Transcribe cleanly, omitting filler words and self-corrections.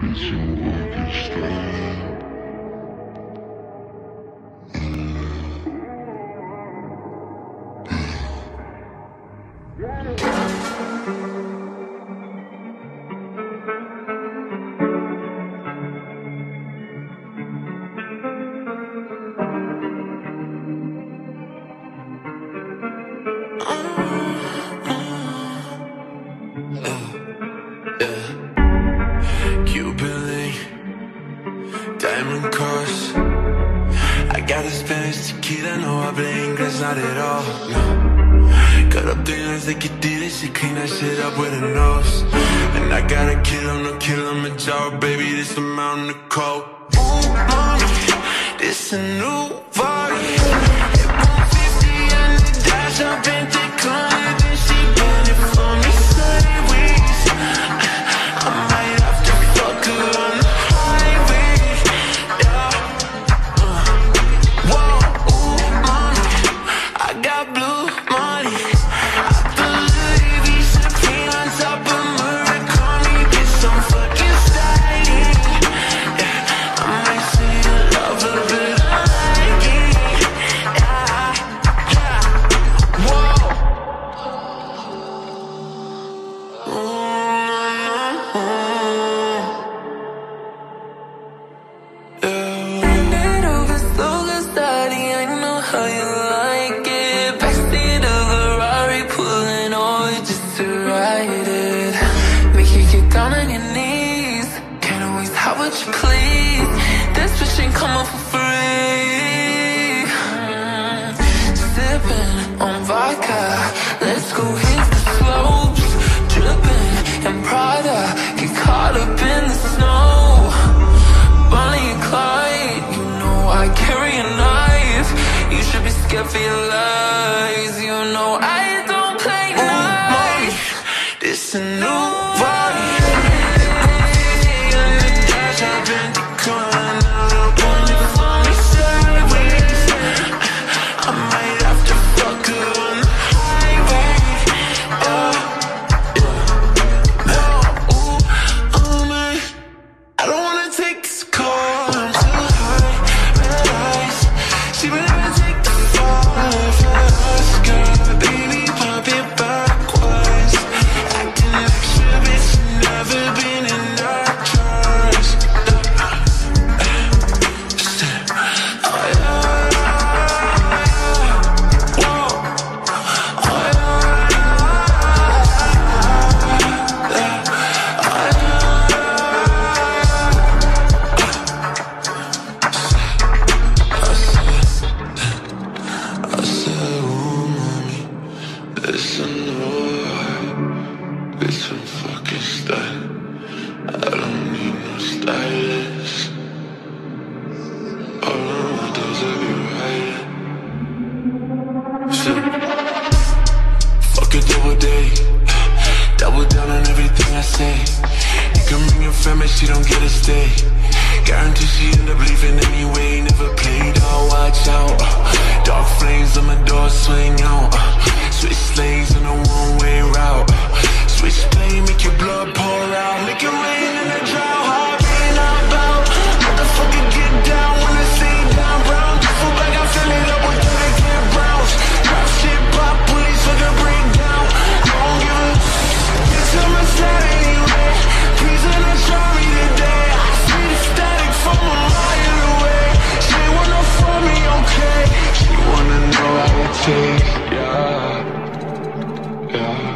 Diamond cars. I got a Spanish tequila, no hablo inglés, not at all, no. Cut up the lines like you did it, she clean that shit up with her nose. And I gotta kill him, no kill him, a jar, baby, this a mountain of cold. Ooh, mommy, this a new body. Hit 150 on the dash, I've been declining, then she bought it for me sideways. I might have to fuck her on the highway, yeah. Whoa, ooh, mommy, I got blue money. I believe he's champagne on top of Murakami. Get some fucking styling, yeah. I might say I love her, but I like it, yeah, yeah. Whoa, bend it over slow, cause daddy, I know how you like it. Backseat of a Ferrari, pulling over just to ride it. Make you get down on your knees, can't always have what you please. This bitch ain't coming for free. Sipping on vodka, let's go hit the slopes. Dripping in Prada, get caught up in the snow. Bonnie and Clyde, you know I carry a knife. You should be scared for your lies. You know I don't play nice. This a new body. On the dash, I've been declining. Now only for me sideways. I might have to fuck her on the highway, yeah, yeah. Whoa, ooh, oh man, I don't wanna take this call, I'm too high, red eyes. She would never take the fall first, girl. Baby, pop it backwards. Acting like she bitch, never been in our trust. Oh yeah, whoa, oh I said, ooh, mommy, listen, get some fucking style. I don't need no stylist. All of my doors I be riding. Shit. Fuck a double day. Double down on everything I say. You can bring your family, she don't get a stay. Guarantee she end up leaving anyway. Never played, I'll watch out. Dark flames on my door swing out. Switch lanes on a one-way route. Switch lane, make your blood pour out. Make it rain in the drought. Hard rain out out. Motherfucker get down when I say down brown. Duffel bag, I fill it up with dirty get browns. Drop shit, pop, police fucking break down. I don't give a get to my side anyway. Please don't try me today. I see the static from a mile away. She wanna for me, okay. She wanna know how it tastes, yeah, yeah.